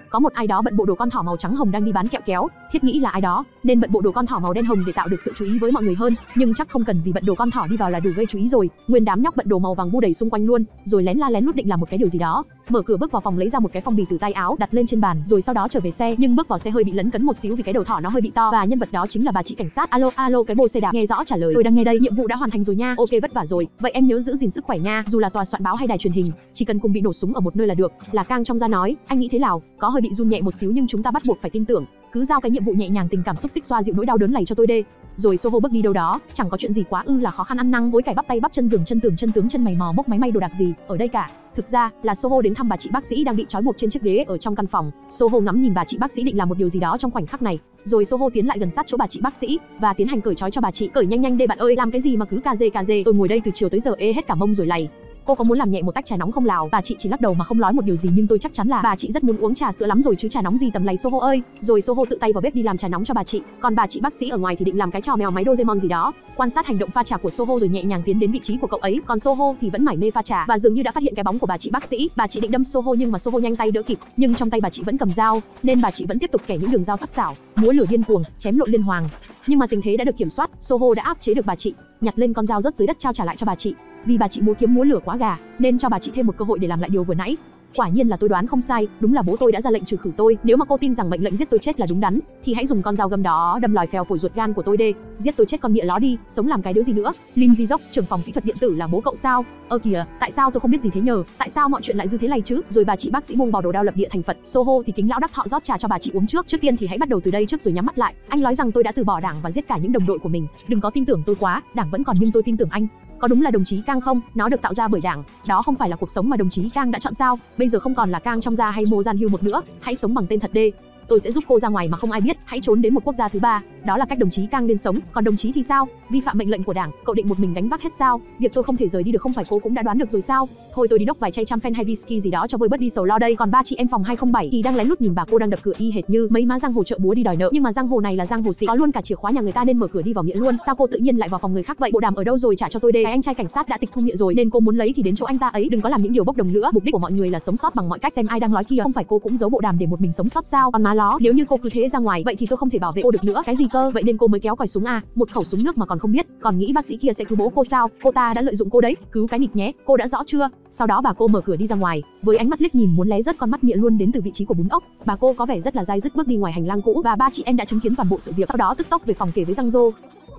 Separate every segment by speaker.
Speaker 1: có một ai đó bận bộ đồ con thỏ màu trắng hồng đang đi bán kẹo kéo, Thiết nghĩ là ai đó nên bận bộ đồ con thỏ màu đen hồng để tạo được sự chú ý với mọi người hơn, nhưng chắc không cần vì bận đồ con thỏ đi vào là đủ gây chú ý rồi. Nguyên đám nhóc bận đồ màu vàng bu đầy xung quanh luôn, rồi lén la lén lút định làm một cái điều gì đó. Mở cửa bước vào phòng lấy ra một cái phong bì từ tay áo đặt lên trên bàn, rồi sau đó trở về xe, nhưng bước vào xe hơi bị lấn cấn một xíu vì cái đầu thỏ nó hơi bị to và nhân vật đó chính là bà chị cảnh sát. Alo alo, cái bô xe đạp nghe rõ trả lời. Tôi đang nghe đây, nhiệm vụ đã hoàn thành rồi nha. Ok, vất vả rồi. Vậy em nhớ giữ gìn sức khỏe nha, dù là tòa soạn báo hay đài truyền hình, chỉ cần cùng bị nổ súng ở một nơi là được. Là Cang trong ra nói. Anh nghĩ thế nào? Có hơi bị run nhẹ một xíu nhưng chúng ta bắt buộc phải tin tưởng. Cứ giao cái nhiệm vụ nhẹ nhàng tình cảm xúc xích xoa dịu nỗi đau đớn này cho tôi đê. Rồi Soho bước đi đâu đó, chẳng có chuyện gì quá là khó khăn ăn năn hối cải bắp tay bắp chân giường chân tường chân tướng chân mày mò mốc máy may đồ đạc gì ở đây cả. Thực ra là Soho đến thăm bà chị bác sĩ đang bị trói buộc trên chiếc ghế ở trong căn phòng. Soho ngắm nhìn bà chị bác sĩ định làm một điều gì đó trong khoảnh khắc này, rồi Soho tiến lại gần sát chỗ bà chị bác sĩ và tiến hành cởi trói cho bà chị. Cởi nhanh nhanh đi bạn ơi, làm cái gì mà cứ cà dê, tôi ngồi đây từ chiều tới giờ ê hết cả mông rồi lầy. Cô có muốn làm nhẹ một tách trà nóng không Lào? Bà chị chỉ lắc đầu mà không nói một điều gì, nhưng tôi chắc chắn là bà chị rất muốn uống trà sữa lắm rồi chứ trà nóng gì tầm lầy Soho ơi. Rồi Soho tự tay vào bếp đi làm trà nóng cho bà chị, còn bà chị bác sĩ ở ngoài thì định làm cái trò mèo máy Doraemon gì đó. Quan sát hành động pha trà của Soho rồi nhẹ nhàng tiến đến vị trí của cậu ấy, còn Soho thì vẫn mải mê pha trà và dường như đã phát hiện cái bóng của bà chị bác sĩ. Bà chị định đâm Soho nhưng mà Soho nhanh tay đỡ kịp, nhưng trong tay bà chị vẫn cầm dao nên bà chị vẫn tiếp tục kẻ những đường dao sắc sảo, múa lửa điên cuồng, chém lộn liên hoàn. Nhưng mà tình thế đã được kiểm soát, Soho đã áp chế được bà chị, nhặt lên con dao rớt dưới đất trao trả lại cho bà chị. Vì bà chị múa kiếm múa lửa quá gà, nên cho bà chị thêm một cơ hội để làm lại điều vừa nãy. Quả nhiên là tôi đoán không sai, đúng là bố tôi đã ra lệnh trừ khử tôi. Nếu mà cô tin rằng mệnh lệnh giết tôi chết là đúng đắn, thì hãy dùng con dao găm đó đâm lòi phèo phổi ruột gan của tôi đê. Giết tôi chết con mịa ló đi, sống làm cái đứa gì nữa. Lim Ji Jok, trưởng phòng kỹ thuật điện tử là bố cậu sao? Kìa, tại sao tôi không biết gì thế nhờ? Tại sao mọi chuyện lại như thế này chứ? Rồi bà chị bác sĩ buông bò đồ đao lập địa thành Phật. Soho thì kính lão đắc thọ rót trà cho bà chị uống trước. Trước tiên thì hãy bắt đầu từ đây trước rồi nhắm mắt lại. Anh nói rằng tôi đã từ bỏ đảng và giết cả những đồng đội của mình. Đừng có tin tưởng tôi quá, đảng vẫn còn nhưng tôi tin tưởng anh. Có đúng là đồng chí Cang không? Nó được tạo ra bởi đảng. Đó không phải là cuộc sống mà đồng chí Cang đã chọn sao? Bây giờ không còn là Cang trong gia hay Mo Gian Hyu một nữa. Hãy sống bằng tên thật đê. Tôi sẽ giúp cô ra ngoài mà không ai biết, hãy trốn đến một quốc gia thứ ba. Đó là cách đồng chí Cang nên sống. Còn đồng chí thì sao? Vi phạm mệnh lệnh của đảng, cậu định một mình gánh vác hết sao? Việc tôi không thể rời đi được không phải cô cũng đã đoán được rồi sao? Thôi tôi đi đốc vài chai trăm phen hay whisky gì đó cho vơi bớt đi sầu lo đây. Còn ba chị em phòng 207 thì đang lén lút nhìn bà cô đang đập cửa y hệt như mấy má giang hồ chợ búa đi đòi nợ. Nhưng mà giang hồ này là giang hồ xịn, có luôn cả chìa khóa nhà người ta nên mở cửa đi vào miệng luôn. Sao cô tự nhiên lại vào phòng người khác vậy? Bộ đàm ở đâu rồi, trả cho tôi đây. Cái anh trai cảnh sát đã tịch thu miệng rồi nên cô muốn lấy thì đến chỗ anh ta ấy, đừng có làm những điều bốc đồng nữa. Mục đích của mọi người là sống sót bằng mọi cách. Xem ai đang nói kia, không phải cô cũng giấu bộ đàm để một mình sống sót sao? Còn má ló, nếu như cô cứ thế ra ngoài vậy thì tôi không thể bảo vệ cô được nữa. Cái gì cơ? Vậy nên cô mới kéo còi súng à? Một khẩu súng nước mà còn không biết, còn nghĩ bác sĩ kia sẽ cứu bố cô sao? Cô ta đã lợi dụng cô đấy, cứu cái nịt nhé. Cô đã rõ chưa? Sau đó bà cô mở cửa đi ra ngoài, với ánh mắt liếc nhìn muốn lé rớt con mắt mịa luôn đến từ vị trí của bún ốc. Bà cô có vẻ rất là dai dứt bước đi ngoài hành lang cũ và ba chị em đã chứng kiến toàn bộ sự việc. Sau đó tức tốc về phòng kể với Giang Dô.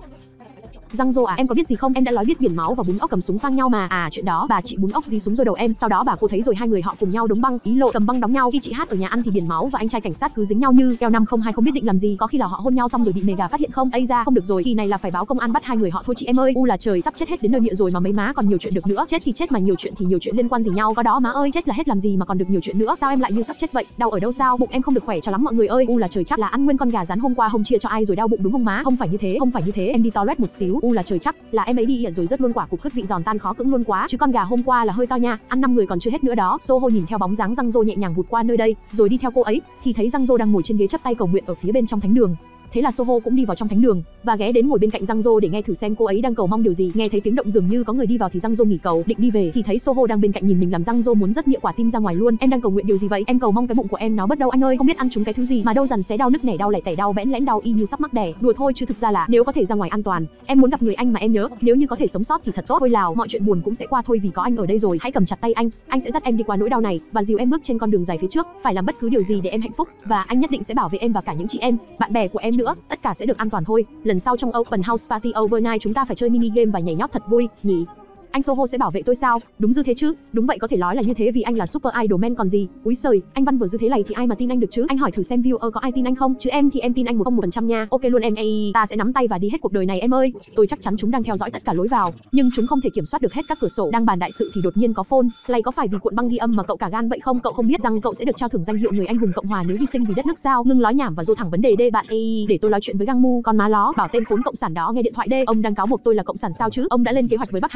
Speaker 1: Giang Dô à, em có biết gì không? Em đã nói biết biển máu và bún ốc cầm súng phang nhau mà. À chuyện đó, bà chị bún ốc dí súng rồi đầu em. Sau đó bà cô thấy rồi hai người họ cùng nhau đóng băng, ý lộ cầm băng đóng nhau. Khi chị Hát ở nhà ăn thì biển máu và anh trai cảnh sát cứ dính nhau như keo 502 không biết định làm gì. Có khi là họ hôn nhau xong rồi bị mega phát hiện không? Ây da, không được rồi, kỳ này là phải báo công an bắt hai người họ thôi chị em ơi. U là trời, sắp chết hết đến nơi miệng rồi mà mấy má còn nhiều chuyện được nữa. Chết thì chết mà nhiều chuyện thì nhiều chuyện liên quan gì nhau? Có đó má ơi, chết là hết làm gì mà còn được nhiều chuyện nữa? Sao em lại như sắp chết vậy? Đau ở đâu sao? Bụng em không được khỏe cho lắm mọi người ơi. U là trời, chắc là ăn nguyên con gà rán hôm qua hôm chia cho ai rồi đau bụng đúng không má? Không phải như thế, không phải như thế, em đi toilet một xíu. U là trời, chắc là em ấy đi rồi rất luôn quả cục khứt vị giòn tan khó cưỡng luôn quá, chứ con gà hôm qua là hơi to nha, ăn 5 người còn chưa hết nữa đó. Soho nhìn theo bóng dáng Giang Dô nhẹ nhàng vụt qua nơi đây, rồi đi theo cô ấy, thì thấy Giang Dô đang ngồi trên ghế chắp tay cầu nguyện ở phía bên trong thánh đường. Thế là Soho cũng đi vào trong thánh đường và ghé đến ngồi bên cạnh Giang Dô để nghe thử xem cô ấy đang cầu mong điều gì. Nghe thấy tiếng động dường như có người đi vào thì Giang Dô nghỉ cầu định đi về, thì thấy Soho đang bên cạnh nhìn mình làm Giang Dô muốn rất nghĩa quả tim ra ngoài luôn. Em đang cầu nguyện điều gì vậy? Em cầu mong cái bụng của em nó bớt đâu anh ơi, không biết ăn trúng cái thứ gì mà đâu dằn xé đau nức nẻ đau lẻ tẻ đau bẽn lẽn đau y như sắp mắc đẻ. Đùa thôi chứ thực ra là nếu có thể ra ngoài an toàn, em muốn gặp người anh mà em nhớ, nếu như có thể sống sót thì thật tốt. Thôi Lào, mọi chuyện buồn cũng sẽ qua thôi vì có anh ở đây rồi. Hãy cầm chặt tay anh sẽ dắt em đi qua nỗi đau này và dìu em bước trên con đường dài phía trước. Phải làm bất cứ điều gì để em hạnh phúc và anh nhất định sẽ bảo vệ em và cả những chị em, bạn bè của em nữa. Tất cả sẽ được an toàn thôi. Lần sau trong Open House Party Overnight chúng ta phải chơi mini game và nhảy nhót thật vui nhỉ? Anh Soho sẽ bảo vệ tôi sao? Đúng dư thế chứ? Đúng vậy, có thể nói là như thế vì anh là super idol man còn gì. Úi giời, anh văn vừa dư thế này thì ai mà tin anh được chứ? Anh hỏi thử xem viewer có ai tin anh không? Chứ em thì em tin anh 101% nha. Ok luôn em. Ta sẽ nắm tay và đi hết cuộc đời này em ơi. Tôi chắc chắn chúng đang theo dõi tất cả lối vào, nhưng chúng không thể kiểm soát được hết các cửa sổ. Đang bàn đại sự thì đột nhiên có phone. Này có phải vì cuộn băng ghi âm mà cậu cả gan vậy không? Cậu không biết rằng cậu sẽ được trao thưởng danh hiệu người anh hùng Cộng hòa nếu hy sinh vì đất nước sao? Ngưng nói nhảm và vô thẳng vấn đề đê bạn. Để tôi nói chuyện với Gang Mu. Con má ló, bảo tên khốn cộng sản đó nghe điện thoại đê. Ông đang cáo buộc tôi là cộng sản sao chứ? Ông đã lên kế hoạch với Bắc Hàn để thắng cuộc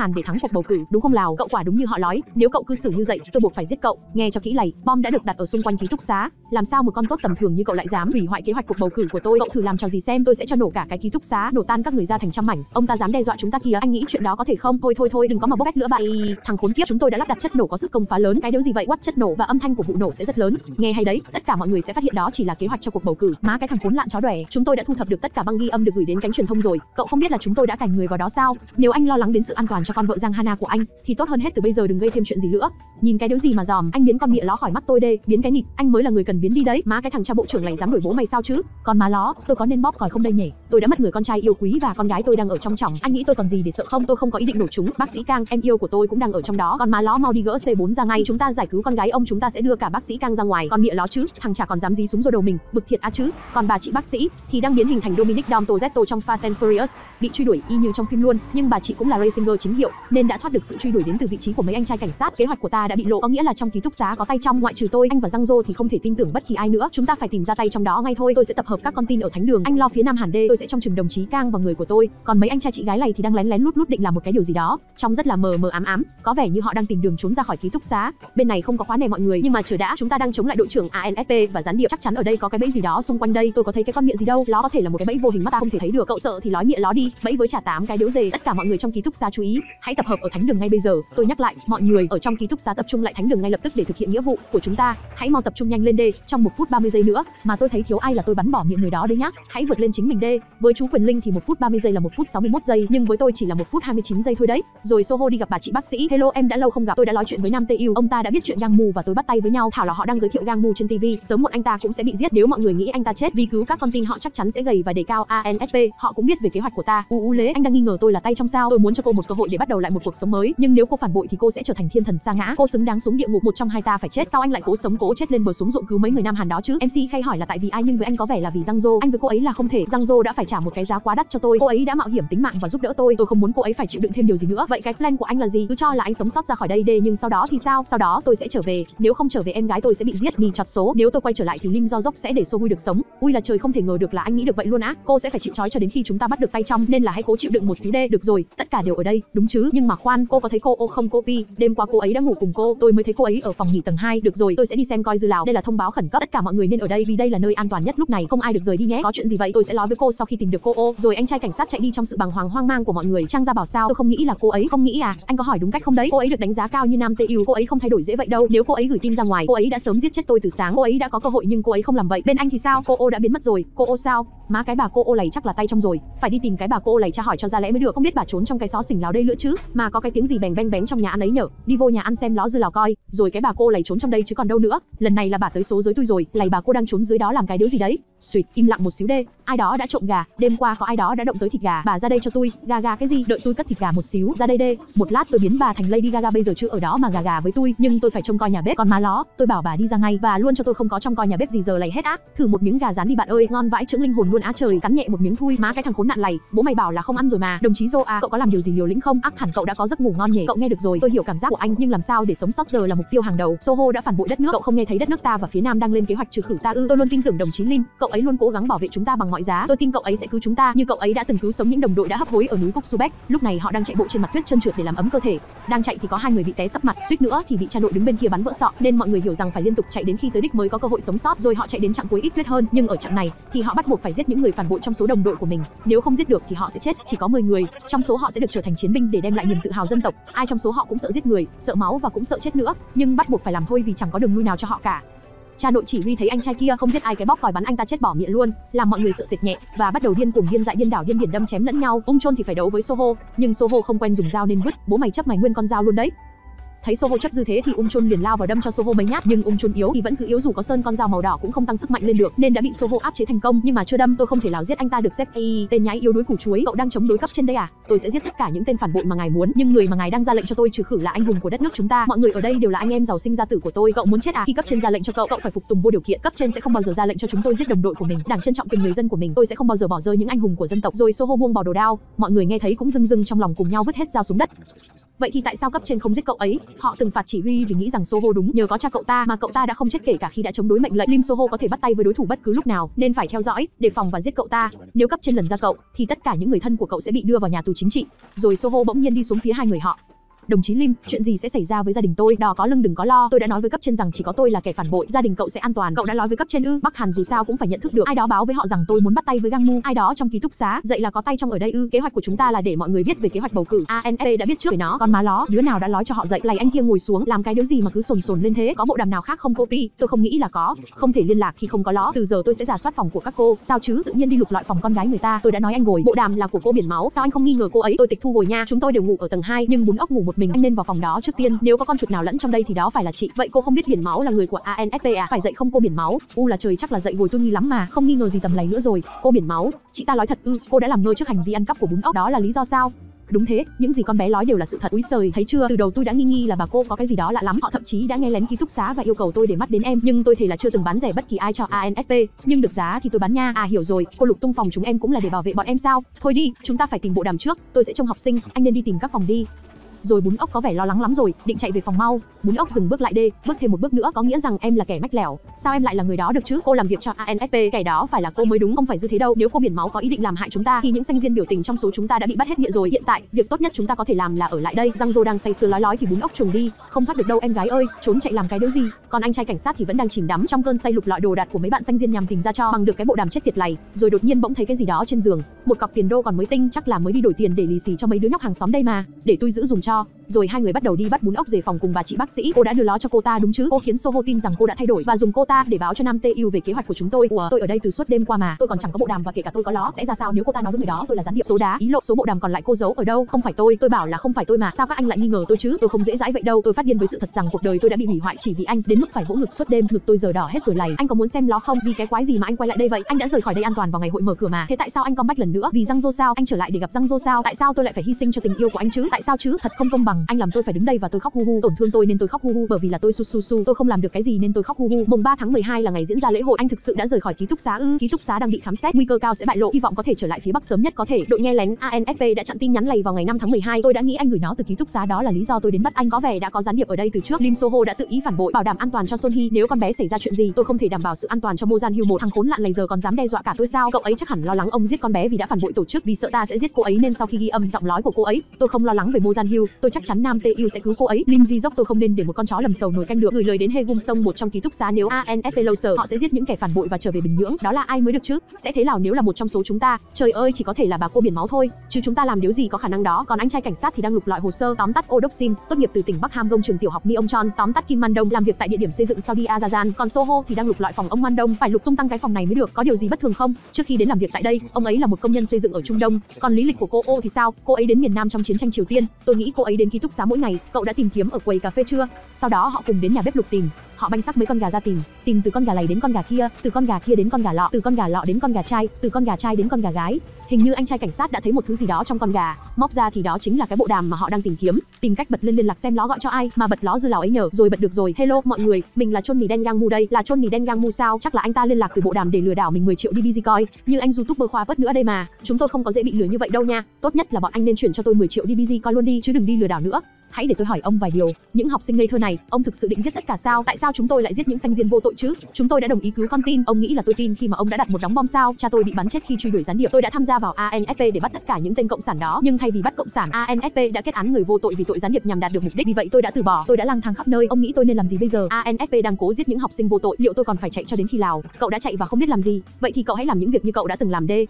Speaker 1: cuộc bầu cử, đúng không Lào? Cậu quả đúng như họ nói, nếu cậu cư xử như vậy, tôi buộc phải giết cậu. Nghe cho kỹ này, bom đã được đặt ở xung quanh ký túc xá, làm sao một con tốt tầm thường như cậu lại dám hủy hoại kế hoạch cuộc bầu cử của tôi? Cậu thử làm trò gì xem, tôi sẽ cho nổ cả cái ký túc xá, nổ tan các người ra thành trăm mảnh. Ông ta dám đe dọa chúng ta kìa, anh nghĩ chuyện đó có thể không? Thôi, đừng có mà bốc bét nữa bạn. Thằng khốn kiếp, chúng tôi đã lắp đặt chất nổ có sức công phá lớn. Cái điều gì vậy? What? Chất nổ và âm thanh của vụ nổ sẽ rất lớn. Nghe hay đấy, tất cả mọi người sẽ phát hiện đó chỉ là kế hoạch cho cuộc bầu cử. Má cái thằng khốn lạn chó đẻ, chúng tôi đã thu thập được tất cả băng ghi âm được gửi đến cánh truyền thông rồi. Cậu không biết là chúng tôi đã cành người vào đó sao? Nếu anh lo lắng đến sự an toàn cho con vợ Giang Hana của anh, thì tốt hơn hết từ bây giờ đừng gây thêm chuyện gì nữa. Nhìn cái điều gì mà dòm, anh biến con mịa ló khỏi mắt tôi đê, biến cái nịt, anh mới là người cần biến đi đấy. Má cái thằng cha bộ trưởng này dám đuổi bố mày sao chứ? Con má ló, tôi có nên bóp còi không đây nhỉ? Tôi đã mất người con trai yêu quý và con gái tôi đang ở trong chỏng, anh nghĩ tôi còn gì để sợ không? Tôi không có ý định nổ chúng. Bác sĩ Cang, em yêu của tôi cũng đang ở trong đó. Con má ló mau đi gỡ C4 ra ngay, chúng ta giải cứu con gái ông, chúng ta sẽ đưa cả bác sĩ Cang ra ngoài. Con mịa ló chứ, thằng chả còn dám dí súng rồi đầu mình, bực thiệt á chứ. Còn bà chị bác sĩ thì đang biến hình thành Dominic Toretto trong Fast and Furious, bị truy đuổi y như trong phim luôn, nhưng bà chị cũng là racinger chính hiệu nên đã thoát được sự truy đuổi đến từ vị trí của mấy anh trai cảnh sát. Kế hoạch của ta đã bị lộ, có nghĩa là trong ký túc xá có tay trong, ngoại trừ tôi, anh và Giang Dô thì không thể tin tưởng bất kỳ ai nữa. Chúng ta phải tìm ra tay trong đó ngay thôi. Tôi sẽ tập hợp các con tin ở thánh đường, anh lo phía Nam Hàn Đê, tôi sẽ trong chừng đồng chí Cang và người của tôi. Còn mấy anh trai chị gái này thì đang lén lén lút lút định làm một cái điều gì đó, trông rất là mờ mờ ám ám, có vẻ như họ đang tìm đường trốn ra khỏi ký túc xá. Bên này không có khóa nè mọi người, nhưng mà chờ đã, chúng ta đang chống lại đội trưởng ANSP và gián điệp, chắc chắn ở đây có cái bẫy gì đó xung quanh đây. Tôi có thấy cái con miệng gì đâu, nó có thể là một cái bẫy vô hình mắt ta không thể thấy được. Cậu sợ thì nói miệng ló đi, bẫy với trả 8 cái điếu dề. Tất cả mọi người trong ký túc xá chú ý, hãy tập hợp ở thánh đường ngay bây giờ. Tôi nhắc lại, mọi người ở trong ký túc xá tập trung lại thánh đường ngay lập tức để thực hiện nghĩa vụ của chúng ta. Hãy mau tập trung nhanh lên đê, trong 1 phút 30 giây nữa mà tôi thấy thiếu ai là tôi bắn bỏ miệng người đó đấy nhá. Hãy vượt lên chính mình đê. Với chú Quyền Linh thì 1 phút 30 giây là 1 phút 61 giây, nhưng với tôi chỉ là 1 phút 29 giây thôi đấy. Rồi Soho đi gặp bà chị bác sĩ. Hello, em đã lâu không gặp. Tôi đã nói chuyện với Nam Tê Yêu, ông ta đã biết chuyện Gang Mu và tôi bắt tay với nhau. Thảo là họ đang giới thiệu Gang Mu trên TV. Sớm muộn anh ta cũng sẽ bị giết. Nếu mọi người nghĩ anh ta chết vì cứu các con tin, họ chắc chắn sẽ gầy và đề cao ANSP. Họ cũng biết về kế hoạch của ta. Lế, anh đang nghi ngờ tôi là tay trong sao? Tôi muốn cho cô một cơ hội để bắt đầu lại một cuộc sống mới, nhưng nếu cô phản bội thì cô sẽ trở thành thiên thần sa ngã. Cô xứng đáng xuống địa ngục, một trong hai ta phải chết. Sao anh lại cố sống cố chết lên bờ xuống ruộng cứu mấy người Nam Hàn đó chứ? MC Khay hỏi là tại vì ai, nhưng với anh có vẻ là vì Giang Dô. Anh với cô ấy là không thể. Giang Dô đã phải trả một cái giá quá đắt cho tôi. Cô ấy đã mạo hiểm tính mạng và giúp đỡ tôi không muốn cô ấy phải chịu đựng thêm điều gì nữa. Vậy cái plan của anh là gì? Cứ cho là anh sống sót ra khỏi đây đê, nhưng sau đó thì sao? Sau đó tôi sẽ trở về. Nếu không trở về em gái tôi sẽ bị giết. Mì chọt số. Nếu tôi quay trở lại thì Lim Do Dốc sẽ để Sohui được sống. Ui là trời, không thể ngờ được là anh nghĩ được vậy luôn á. Cô sẽ phải chịu trói cho đến khi chúng ta bắt được tay trong, nên là hãy cố chịu đựng một xíu đê. Được rồi, tất cả đều ở đây, đúng chứ? Nhưng mà khoan, cô có thấy cô không cô Pi? Đêm qua cô ấy đã ngủ cùng cô, tôi mới thấy cô ấy ở phòng nghỉ tầng 2. Được rồi, tôi sẽ đi xem coi Dư Lào. Đây là thông báo khẩn cấp, tất cả mọi người nên ở đây vì đây là nơi an toàn nhất lúc này, không ai được rời đi nhé. Có chuyện gì vậy? Tôi sẽ nói với cô sau khi tìm được cô. Rồi anh trai cảnh sát chạy đi trong sự bàng hoàng hoang mang của mọi người. Trang Gia bảo sao? Tôi không nghĩ là cô ấy. Không nghĩ à? Anh có hỏi đúng cách không đấy? Cô ấy được đánh giá cao như Nam Tê Yêu, cô ấy không thay đổi dễ vậy đâu. Nếu cô ấy gửi tin ra ngoài, cô ấy đã sớm giết chết tôi từ sáng. Cô ấy đã có cơ hội nhưng cô ấy không làm vậy. Bên anh thì sao? Cô đã biến mất rồi. Cô sao? Má cái bà cô này chắc là tay trong rồi. Phải đi tìm cái bà cô này tra hỏi cho ra lẽ mới được. Không biết bà trốn trong cái xó xỉnh nào đây nữa chứ? Mà có cái tiếng gì bèn beng bén trong nhà ăn ấy nhở? Đi vô nhà ăn xem ló Dư Lào coi. Rồi cái bà cô này trốn trong đây chứ còn đâu nữa. Lần này là bà tới số giới tôi rồi. Lầy bà cô đang trốn dưới đó làm cái điếu gì đấy? Xuyệt, im lặng một xíu đê. Ai đó đã trộm gà. Đêm qua có ai đó đã động tới thịt gà. Bà ra đây cho tôi. Gà cái gì? Đợi tôi cất thịt gà một xíu. Ra đây đê. Một lát tôi biến bà thành Lady Gaga bây giờ chứ ở đó mà gà với tôi. Nhưng tôi phải trông coi nhà bếp. Còn má ló, tôi bảo bà đi ra ngay và luôn cho tôi không có trông coi nhà bếp gì giờ lầy hết á. Thử một miếng gà rán đi bạn ơi, ngon vãi chưởng linh hồn luôn á trời. Cắn nhẹ một miếng thui. Má cái thằng khốn nạn này, bố mày bảo là không ăn rồi mà. Đồng chí Dô à, cậu có làm điều gì liều lĩnh không? Ác hẳn cậu đã có giấc ngủ ngon nhỉ. Cậu nghe được rồi, tôi hiểu cảm giác của anh, nhưng làm sao để sống sót giờ là mục tiêu hàng đầu. Soho đã phản bội đất nước, cậu không nghe thấy đất nước ta và phía Nam đang lên kế hoạch trừ khử ta ư? Tôi luôn tin tưởng đồng chí Lim, cậu ấy luôn cố gắng bảo vệ chúng ta bằng mọi giá. Tôi tin cậu ấy sẽ cứu chúng ta, như cậu ấy đã từng cứu sống những đồng đội đã hấp hối ở núi Cúc Su Bách. Lúc này họ đang chạy bộ trên mặt tuyết trơn trượt để làm ấm cơ thể. Đang chạy thì có 2 người bị té sấp mặt, suýt nữa thì bị cha đội đứng bên kia bắn vỡ sọ, nên mọi người hiểu rằng phải liên tục chạy đến khi tới đích mới có cơ hội sống sót. Rồi họ chạy đến chặng cuối ít tuyết hơn, nhưng ở chặng này thì họ bắt buộc phải giết những người phản bội trong số đồng đội của mình. Nếu không giết được thì họ sẽ chết. Chỉ có 10 người trong số họ sẽ được trở thành chiến binh để đem lại niềm tự hào dân tộc. Ai trong số họ cũng sợ giết người, sợ máu và cũng sợ chết nữa, nhưng bắt buộc phải làm thôi vì chẳng có đường lui nào cho họ cả. Cha nội chỉ huy thấy anh trai kia không giết ai cái bóp còi bắn anh ta chết bỏ miệng luôn, làm mọi người sợ sệt nhẹ và bắt đầu điên cuồng điên dại điên đảo điên điển đâm chém lẫn nhau. Chôn thì phải đấu với Soho, nhưng Soho không quen dùng dao nên vứt. Bố mày chấp mày nguyên con dao luôn đấy. Thấy Soho chấp dư thế thì Chôn liền lao vào đâm cho Soho mấy nhát, nhưng Chôn yếu thì vẫn cứ yếu, dù có sơn con dao màu đỏ cũng không tăng sức mạnh lên được, nên đã bị Soho áp chế thành công. Nhưng mà chưa đâm, tôi không thể nào giết anh ta được sếp. Tên nhái yếu đuối củ chuối, cậu đang chống đối cấp trên đây à? Tôi sẽ giết tất cả những tên phản bội mà ngài muốn, nhưng người mà ngài đang ra lệnh cho tôi trừ khử là anh hùng của đất nước chúng ta. Mọi người ở đây đều là anh em giàu sinh ra tử của tôi. Cậu muốn chết à? Khi cấp trên ra lệnh cho cậu, cậu phải phục tùng vô điều kiện. Cấp trên sẽ không bao giờ ra lệnh cho chúng tôi giết đồng đội của mình. Đảng trân trọng tình người dân của mình, tôi sẽ không bao giờ bỏ rơi những anh hùng của dân tộc. Rồi Soho buông bỏ đồ đao, mọi người nghe thấy cũng rưng rưng trong lòng, cùng nhau vứt hết dao xuống đất. Vậy thì tại sao cấp trên không giết cậu ấy? Họ từng phạt chỉ huy vì nghĩ rằng Soho đúng, nhờ có cha cậu ta mà cậu ta đã không chết kể cả khi đã chống đối mệnh lệnh. Lim Soho có thể bắt tay với đối thủ bất cứ lúc nào, nên phải theo dõi, đề phòng và giết cậu ta. Nếu cấp trên lần ra cậu, thì tất cả những người thân của cậu sẽ bị đưa vào nhà tù chính trị. Rồi Soho bỗng nhiên đi xuống phía 2 người họ. Đồng chí Lim, chuyện gì sẽ xảy ra với gia đình tôi? Đò có lưng đừng có lo, tôi đã nói với cấp trên rằng chỉ có tôi là kẻ phản bội, gia đình cậu sẽ an toàn. Cậu đã nói với cấp trên ư? Bắc Hàn dù sao cũng phải nhận thức được, ai đó báo với họ rằng tôi muốn bắt tay với Gang Mu, ai đó trong ký túc xá, dậy là có tay trong ở đây ư? Kế hoạch của chúng ta là để mọi người biết về kế hoạch bầu cử. ANP đã biết trước về nó, con má ló, đứa nào đã nói cho họ dậy? Lầy anh kia ngồi xuống, làm cái điều gì mà cứ sồn sồn lên thế? Có bộ đàm nào khác không copy? Tôi không nghĩ là có, không thể liên lạc khi không có ló. Từ giờ tôi sẽ rà soát phòng của các cô. Sao chứ? Tự nhiên đi lục lọi phòng con gái người ta. Tôi đã nói anh rồi, bộ đàm là của cô Biển Máu, sao anh không nghi ngờ cô ấy? Tôi tịch thu rồi nha. Chúng tôi đều ngủ ở tầng 2, nhưng Bún Ốc ngủ một mình. Anh nên vào phòng đó trước tiên. Nếu có con chuột nào lẫn trong đây thì đó phải là chị. Vậy cô không biết Biển Máu là người của ANSP à? Phải dậy không cô Biển Máu? Là trời, chắc là dậy rồi, tôi nghi lắm mà. Không nghi ngờ gì tầm này nữa rồi. Cô Biển Máu, chị ta nói thật ư? Cô đã làm ngơ trước hành vi ăn cắp của Bún Ốc, đó là lý do sao? Đúng thế, những gì con bé nói đều là sự thật. Úi giời, thấy chưa? Từ đầu tôi đã nghi là bà cô có cái gì đó lạ lắm. Họ thậm chí đã nghe lén ký túc xá và yêu cầu tôi để mắt đến em, nhưng tôi thề là chưa từng bán rẻ bất kỳ ai cho ANSP, nhưng được giá thì tôi bán nha. À hiểu rồi, cô lục tung phòng chúng em cũng là để bảo vệ bọn em sao? Thôi đi, chúng ta phải tìm bộ đàm trước, tôi sẽ trông học sinh, anh nên đi tìm các phòng đi. Rồi Bún Ốc có vẻ lo lắng lắm rồi, định chạy về phòng mau. Bún Ốc dừng bước lại đê, bước thêm một bước nữa có nghĩa rằng em là kẻ mách lẻo. Sao em lại là người đó được chứ? Cô làm việc cho ANSP, kẻ đó phải là cô mới đúng, không phải Dư Thế đâu. Nếu cô Biển Máu có ý định làm hại chúng ta thì những sinh viên biểu tình trong số chúng ta đã bị bắt hết miệng rồi. Hiện tại, việc tốt nhất chúng ta có thể làm là ở lại đây. Giang Dô đang say sưa lói thì Bún Ốc chuồng đi, không thoát được đâu em gái ơi, trốn chạy làm cái điều gì? Còn anh trai cảnh sát thì vẫn đang chìm đắm trong cơn say lục lọi đồ đạc của mấy bạn sinh viên nhằm tìm ra cho bằng được cái bộ đàm chết tiệt này. Rồi đột nhiên bỗng thấy cái gì đó trên giường, một cọc tiền đô còn mới tinh, chắc là mới đi đổi tiền để lì xì cho mấy đứa nhóc hàng xóm đây mà, để tôi giữ dùng cho. Rồi hai người bắt đầu đi bắt Bún Ốc về phòng cùng bà chị bác sĩ. Cô đã đưa nó cho cô ta đúng chứ? Cô khiến Soho tin rằng cô đã thay đổi và dùng cô ta để báo cho Nam TU về kế hoạch của chúng tôi. Ủa, tôi ở đây từ suốt đêm qua mà, tôi còn chẳng có bộ đàm và kể cả tôi có ló, sẽ ra sao nếu cô ta nói với người đó tôi là gián điệp? Số đá, ý lộ số bộ đàm còn lại cô giấu ở đâu? Không phải tôi bảo là không phải tôi mà, sao các anh lại nghi ngờ tôi chứ? Tôi không dễ dãi vậy đâu, tôi phát điên với sự thật rằng cuộc đời tôi đã bị hủy hoại chỉ vì anh, đến mức phải vỗ ngực suốt đêm, ngực tôi giờ đỏ hết rồi lầy. Anh có muốn xem ló không? Vì cái quái gì mà anh quay lại đây vậy? Anh đã rời khỏi đây an toàn vào ngày hội mở cửa mà, thế tại sao anh comeback lần nữa? Vì Giang Dô sao? Anh trở lại để gặp Giang Dô sao? Tại sao tôi lại phải hy sinh cho tình yêu của anh chứ? Tại sao chứ? Thật không công bằng, anh làm tôi phải đứng đây và tôi khóc hu hu, tổn thương tôi nên tôi khóc hu hu, bởi vì là tôi su, tôi không làm được cái gì nên tôi khóc hu hu. Mùng 3 tháng 12 là ngày diễn ra lễ hội, anh thực sự đã rời khỏi ký túc xá ư? Ký túc xá đang bị khám xét, nguy cơ cao sẽ bại lộ, hy vọng có thể trở lại phía Bắc sớm nhất có thể. Đội nghe lén ANSP đã chặn tin nhắn này vào ngày 5 tháng 12, tôi đã nghĩ anh gửi nó từ ký túc xá, đó là lý do tôi đến bắt anh. Có vẻ đã có gián điệp ở đây từ trước. Lim Soho đã tự ý phản bội, bảo đảm an toàn cho Son Hee. Nếu con bé xảy ra chuyện gì, tôi không thể đảm bảo sự an toàn cho Mo Jan Hyo. Một thằng khốn nạn này giờ còn dám đe dọa cả tôi sao? Cậu ấy chắc hẳn lo lắng ông giết con bé vì đã phản bội tổ chức, vì sợ ta sẽ giết cô ấy nên sau khi ghi âm giọng nói của cô ấy, tôi không lo lắng về Mo Jan Hyo, tôi chắc chắn Nam TU sẽ cứu cô ấy. Lim Ji Dốc, tôi không nên để một con chó lầm sầu nồi canh được. Gửi lời đến Hê Gum Song, một trong ký túc xá, nếu ANSP lâu sở, họ sẽ giết những kẻ phản bội và trở về Bình Nhưỡng. Đó là ai mới được chứ? Sẽ thế nào nếu là một trong số chúng ta? Trời ơi, chỉ có thể là bà cô Biển Máu thôi, chứ chúng ta làm điều gì có khả năng đó. Còn anh trai cảnh sát thì đang lục lọi hồ sơ. Tóm tắt, Oh Dok Sim, tốt nghiệp từ tỉnh Bắc Ham Gong, trường tiểu học Myeong Chon. Tóm tắt, Kim Man Dong, làm việc tại địa điểm xây dựng Saudi Azazan. Còn Soho thì đang lục lọi phòng ông Man Dong, phải lục tung tăng cái phòng này mới được. Có điều gì bất thường không? Trước khi đến làm việc tại đây, ông ấy là một công nhân xây dựng ở Trung Đông. Còn lý lịch của cô Oh thì sao? Cô ấy đến miền Nam trong chiến tranh Triều Tiên. Tôi nghĩ cô ấy đến ký túc xá mỗi ngày. Cậu đã tìm kiếm ở quầy cà phê chưa? Sau đó họ cùng đến nhà bếp lục tìm. Họ banh xác mấy con gà ra tìm từ con gà này đến con gà kia, từ con gà kia đến con gà lọ, từ con gà lọ đến con gà trai, từ con gà trai đến con gà gái. Hình như anh trai cảnh sát đã thấy một thứ gì đó trong con gà, móc ra thì đó chính là cái bộ đàm mà họ đang tìm kiếm. Tìm cách bật lên liên lạc xem ló gọi cho ai, mà bật ló Dư Lào ấy nhờ. Rồi bật được rồi. Hello mọi người, mình là Chon Nì Đen Gang Mu đây. Là Chon Nì Đen Gang Mu sao? Chắc là anh ta liên lạc từ bộ đàm để lừa đảo mình 10 triệu DBZ coin. Như anh YouTuber khoa vất nữa đây mà. Chúng tôi không có dễ bị lừa như vậy đâu nha. Tốt nhất là bọn anh nên chuyển cho tôi 10 triệu DBZ coin luôn đi, chứ đừng đi lừa đảo nữa. Hãy để tôi hỏi ông vài điều. Những học sinh ngây thơ này, ông thực sự định giết tất cả sao? Tại sao chúng tôi lại giết những sinh viên vô tội chứ? Chúng tôi đã đồng ý cứu con tin. Ông nghĩ là tôi tin khi mà ông đã đặt một đống bom sao? Cha tôi bị bắn chết khi truy đuổi gián điệp. Tôi đã tham gia vào ANSP để bắt tất cả những tên cộng sản đó, nhưng thay vì bắt cộng sản, ANSP đã kết án người vô tội vì tội gián điệp nhằm đạt được mục đích. Vì vậy tôi đã từ bỏ. Tôi đã lang thang khắp nơi. Ông nghĩ tôi nên làm gì bây giờ? ANSP đang cố giết những học sinh vô tội. Liệu tôi còn phải chạy cho đến khi nào? Cậu đã chạy và không biết làm gì. Vậy thì cậu hãy làm những việc như cậu đã từng làm đi.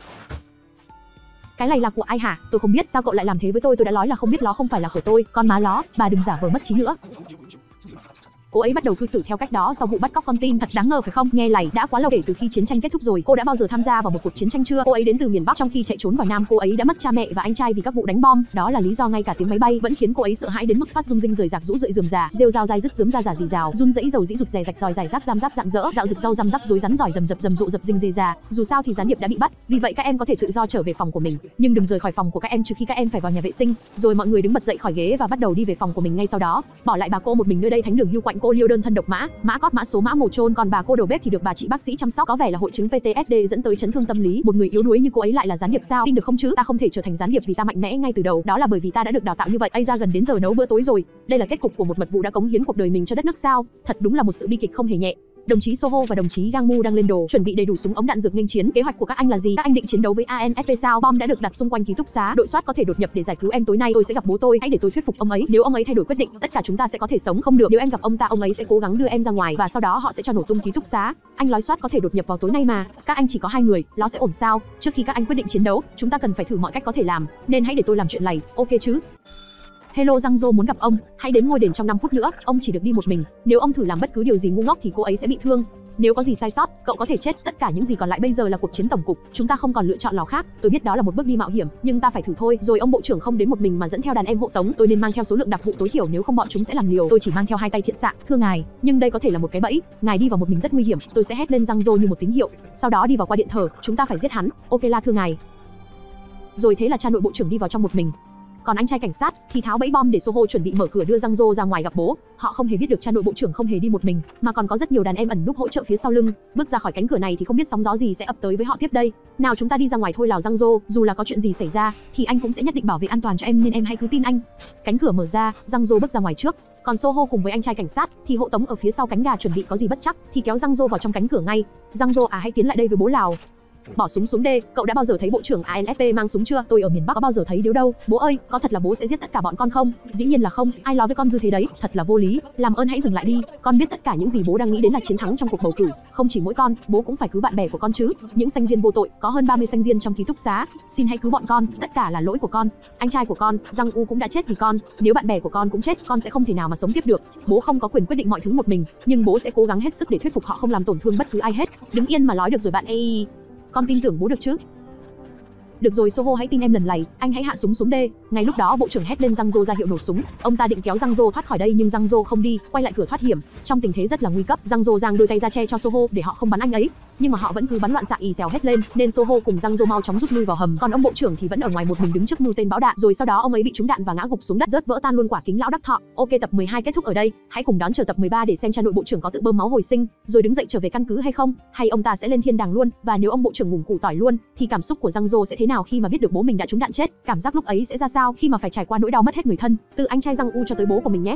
Speaker 1: Cái này là của ai hả? Tôi không biết, sao cậu lại làm thế với tôi? Tôi đã nói là không biết, ló không phải là của tôi. Con má ló, bà đừng giả vờ mất trí nữa. Cô ấy bắt đầu cư xử theo cách đó sau vụ bắt cóc con tin, thật đáng ngờ phải không? Nghe lầy, đã quá lâu kể từ khi chiến tranh kết thúc rồi. Cô đã bao giờ tham gia vào một cuộc chiến tranh chưa? Cô ấy đến từ miền Bắc, trong khi chạy trốn vào Nam, cô ấy đã mất cha mẹ và anh trai vì các vụ đánh bom. Đó là lý do ngay cả tiếng máy bay vẫn khiến cô ấy sợ hãi đến mức phát rung rinh rời rạc rũ rượi rườm rà, rêu rao dai dứt rướm ra giả rì rào, run rẫy dầu dĩ rụt rè rạch ròi rải rác giam giáp rạng rỡ, dạo rực râu răm rắc rối rắn giỏi rầm rập rầm rộ dập rinh rê già. Dù sao thì gián điệp đã bị bắt, vì vậy các em có thể tự do trở về phòng của mình, nhưng đừng rời khỏi phòng của các em trừ khi các em phải vào nhà vệ sinh. Rồi mọi người đứng bật dậy khỏi ghế và bắt đầu đi về phòng của mình ngay sau đó, bỏ lại bà cô một mình nơi đây. Thánh đường hưu quạnh cô liêu đơn thân độc mã cót mã số mã mồ trôn, còn bà cô đầu bếp thì được bà chị bác sĩ chăm sóc. Có vẻ là hội chứng PTSD dẫn tới chấn thương tâm lý. Một người yếu đuối như cô ấy lại là gián điệp sao? Tin được không chứ? Ta không thể trở thành gián điệp vì ta mạnh mẽ ngay từ đầu, đó là bởi vì ta đã được đào tạo như vậy. Ây ra, gần đến giờ nấu bữa tối rồi. Đây là kết cục của một mật vụ đã cống hiến cuộc đời mình cho đất nước sao? Thật đúng là một sự bi kịch không hề nhẹ. Đồng chí Soho và đồng chí Gang Mu đang lên đồ, chuẩn bị đầy đủ súng ống đạn dược nghênh chiến. Kế hoạch của các anh là gì? Các anh định chiến đấu với ANFP sao? Bom đã được đặt xung quanh ký túc xá, đội soát có thể đột nhập để giải cứu em. Tối nay tôi sẽ gặp bố tôi, hãy để tôi thuyết phục ông ấy. Nếu ông ấy thay đổi quyết định, tất cả chúng ta sẽ có thể sống. Không được, nếu em gặp ông ta, ông ấy sẽ cố gắng đưa em ra ngoài và sau đó họ sẽ cho nổ tung ký túc xá. Anh nói soát có thể đột nhập vào tối nay mà. Các anh chỉ có 2 người, nó sẽ ổn sao? Trước khi các anh quyết định chiến đấu, chúng ta cần phải thử mọi cách có thể làm, nên hãy để tôi làm chuyện này, ok chứ? Hello, Giang Dô muốn gặp ông, hãy đến ngôi đền trong 5 phút nữa, ông chỉ được đi một mình. Nếu ông thử làm bất cứ điều gì ngu ngốc thì cô ấy sẽ bị thương. Nếu có gì sai sót, cậu có thể chết. Tất cả những gì còn lại bây giờ là cuộc chiến tổng cục, chúng ta không còn lựa chọn nào khác. Tôi biết đó là một bước đi mạo hiểm, nhưng ta phải thử thôi. Rồi ông bộ trưởng không đến một mình mà dẫn theo đàn em hộ tống. Tôi nên mang theo số lượng đặc vụ tối thiểu, nếu không bọn chúng sẽ làm liều. Tôi chỉ mang theo 2 tay thiện xạ. Thưa ngài, nhưng đây có thể là một cái bẫy. Ngài đi vào một mình rất nguy hiểm. Tôi sẽ hét lên Giang Dô như một tín hiệu. Sau đó đi vào qua điện thờ. Chúng ta phải giết hắn. Ok là thưa ngài. Rồi thế là cha nội bộ trưởng đi vào trong một mình. Còn anh trai cảnh sát thì tháo bẫy bom để Soho chuẩn bị mở cửa đưa Giang Dô ra ngoài gặp bố. Họ không hề biết được cha nội bộ trưởng không hề đi một mình, mà còn có rất nhiều đàn em ẩn núp hỗ trợ phía sau lưng. Bước ra khỏi cánh cửa này thì không biết sóng gió gì sẽ ập tới với họ tiếp đây. Nào chúng ta đi ra ngoài thôi lào Giang Dô, dù là có chuyện gì xảy ra thì anh cũng sẽ nhất định bảo vệ an toàn cho em, nên em hãy cứ tin anh. Cánh cửa mở ra, Giang Dô bước ra ngoài trước. Còn Soho cùng với anh trai cảnh sát thì hộ tống ở phía sau cánh gà, chuẩn bị có gì bất chắc thì kéo Giang Dô vào trong cánh cửa ngay. Giang Dô hãy tiến lại đây với bố Lào. Bỏ súng xuống đê, cậu đã bao giờ thấy bộ trưởng ANFP mang súng chưa? Tôi ở miền Bắc có bao giờ thấy điếu đâu. Bố ơi, có thật là bố sẽ giết tất cả bọn con không? Dĩ nhiên là không, ai nói với con như thế đấy, thật là vô lý. Làm ơn hãy dừng lại đi, con biết tất cả những gì bố đang nghĩ đến là chiến thắng trong cuộc bầu cử. Không chỉ mỗi con, bố cũng phải cứu bạn bè của con chứ. Những sinh viên vô tội, có hơn 30 sinh viên trong ký túc xá. Xin hãy cứu bọn con, tất cả là lỗi của con. Anh trai của con, Giang U cũng đã chết vì con. Nếu bạn bè của con cũng chết, con sẽ không thể nào mà sống tiếp được. Bố không có quyền quyết định mọi thứ một mình, nhưng bố sẽ cố gắng hết sức để thuyết phục họ không làm tổn thương bất cứ ai hết. Đứng yên mà nói được rồi bạn ơi. Con tin tưởng bố được chứ? Được rồi Soho, hãy tin em lần này, anh hãy hạ súng xuống đê. Ngay lúc đó bộ trưởng hét lên Giang Dô ra hiệu nổ súng. Ông ta định kéo Giang Dô thoát khỏi đây nhưng Giang Dô không đi, quay lại cửa thoát hiểm. Trong tình thế rất là nguy cấp, Giang Dô giang đôi tay ra che cho Soho để họ không bắn anh ấy. Nhưng mà họ vẫn cứ bắn loạn xạ ì xèo hết lên, nên Soho cùng Giang Dô mau chóng rút lui vào hầm. Còn ông bộ trưởng thì vẫn ở ngoài một mình đứng trước mưu tên bão đạn. Rồi sau đó ông ấy bị trúng đạn và ngã gục xuống đất, rớt vỡ tan luôn quả kính lão đắc thọ. Ok, tập 12 kết thúc ở đây. Hãy cùng đón chờ tập 13 để xem cha nội bộ trưởng có tự bơm máu hồi sinh rồi đứng dậy trở về căn cứ hay không, hay ông ta sẽ lên thiên đàng luôn. Và nếu ông bộ trưởng ngủng củ tỏi luôn thì cảm xúc của Giang Dô sẽ thế nào khi mà biết được bố mình đã trúng đạn chết? Cảm giác lúc ấy sẽ ra sao khi mà phải trải qua nỗi đau mất hết người thân, từ anh trai Giang U cho tới bố của mình nhé.